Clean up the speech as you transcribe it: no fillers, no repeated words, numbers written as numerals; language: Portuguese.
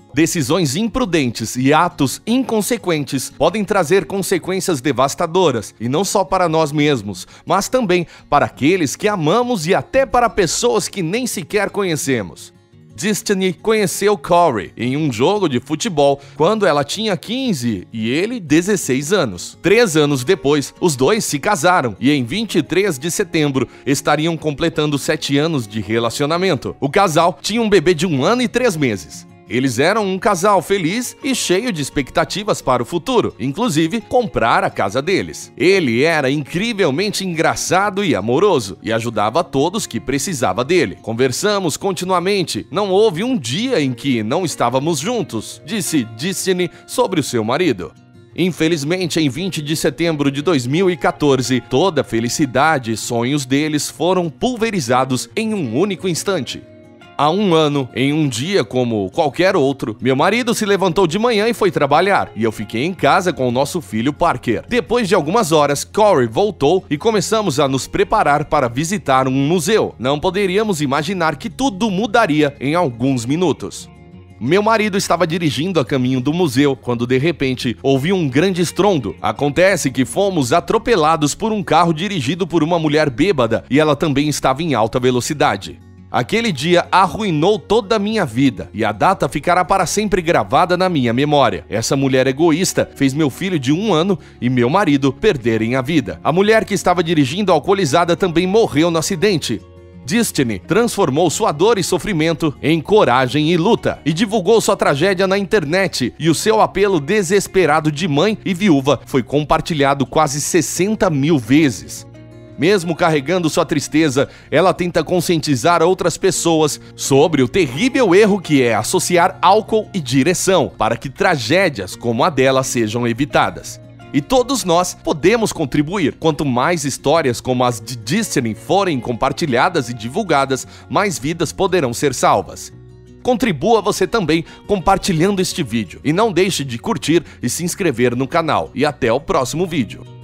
Decisões imprudentes e atos inconsequentes podem trazer consequências devastadoras, e não só para nós mesmos, mas também para aqueles que amamos e até para pessoas que nem sequer conhecemos. Destiny conheceu Corey em um jogo de futebol quando ela tinha 15 e ele 16 anos. 3 anos depois, os dois se casaram e em 23 de setembro estariam completando 7 anos de relacionamento. O casal tinha um bebê de 1 ano e 3 meses. Eles eram um casal feliz e cheio de expectativas para o futuro, inclusive comprar a casa deles. Ele era incrivelmente engraçado e amoroso e ajudava a todos que precisava dele. Conversamos continuamente, não houve um dia em que não estávamos juntos, disse Destiny sobre o seu marido. Infelizmente, em 20 de setembro de 2014, toda a felicidade e sonhos deles foram pulverizados em um único instante. Há 1 ano, em um dia como qualquer outro, meu marido se levantou de manhã e foi trabalhar, e eu fiquei em casa com o nosso filho Parker. Depois de algumas horas, Corey voltou e começamos a nos preparar para visitar um museu. Não poderíamos imaginar que tudo mudaria em alguns minutos. Meu marido estava dirigindo a caminho do museu quando de repente ouvi um grande estrondo. Acontece que fomos atropelados por um carro dirigido por uma mulher bêbada e ela também estava em alta velocidade. Aquele dia arruinou toda a minha vida e a data ficará para sempre gravada na minha memória. Essa mulher egoísta fez meu filho de 1 ano e meu marido perderem a vida. A mulher que estava dirigindo alcoolizada também morreu no acidente. Destiny transformou sua dor e sofrimento em coragem e luta e divulgou sua tragédia na internet, e o seu apelo desesperado de mãe e viúva foi compartilhado quase 60 mil vezes. Mesmo carregando sua tristeza, ela tenta conscientizar outras pessoas sobre o terrível erro que é associar álcool e direção, para que tragédias como a dela sejam evitadas. E todos nós podemos contribuir. Quanto mais histórias como as de Destiny forem compartilhadas e divulgadas, mais vidas poderão ser salvas. Contribua você também compartilhando este vídeo. E não deixe de curtir e se inscrever no canal. E até o próximo vídeo.